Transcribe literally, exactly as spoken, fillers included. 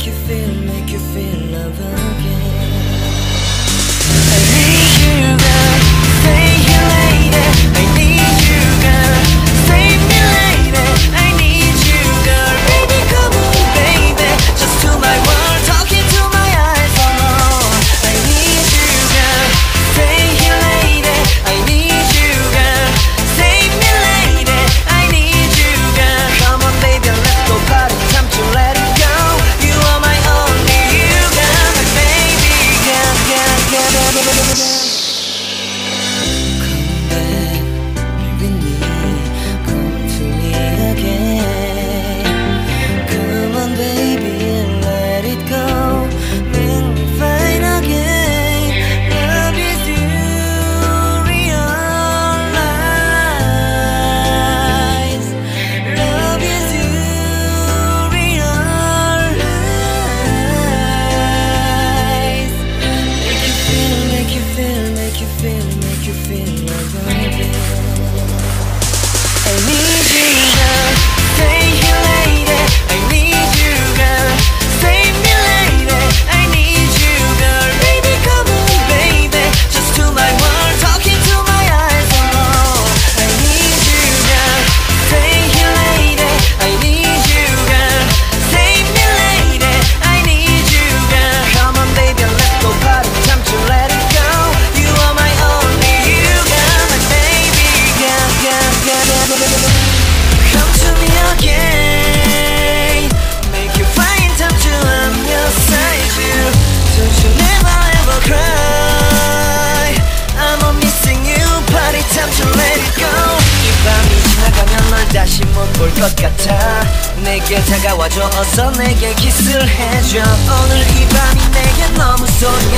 make you feel, make you feel love again. I need you, girl, stay here lady. I need you, girl, save me lady. I need you, girl, baby, come on, baby. Just to my world, talking to my eyes, oh no. I need you, girl, stay here lady. I need you, girl, save me lady. I need you, girl, come on, baby, let's go party, time to let it go. You are my only, you got my baby, girl, girl, girl, girl, girl, girl, girl. Come back with me, come to me again. Come on, baby, let it go, make me fine again. Love is you, realize. Love is you, realize. Make you feel, make you feel, make you feel, make you feel love again. I need you, girl, stay here lady. I need you, girl, save me lady. I need you, girl, baby, come on, baby. Just to my world, talking to my eyes, oh no. I need you, girl, stay here lady. I need you, girl, save me lady. I need you, girl, come on, baby, let's go party, time to let it go. You are my only, you got my baby, girl, girl, girl, girl, girl, girl. Come to me again, make you find time to I'm your side, you. Don't you never ever cry. I'm on missing you, party time to let it go. 이 밤이 지나가면 널 다시 못 볼 것 같아. 내게 다가와줘, 어서 내게 키스를 해줘. 오늘 이 밤이 내게 너무 소중해.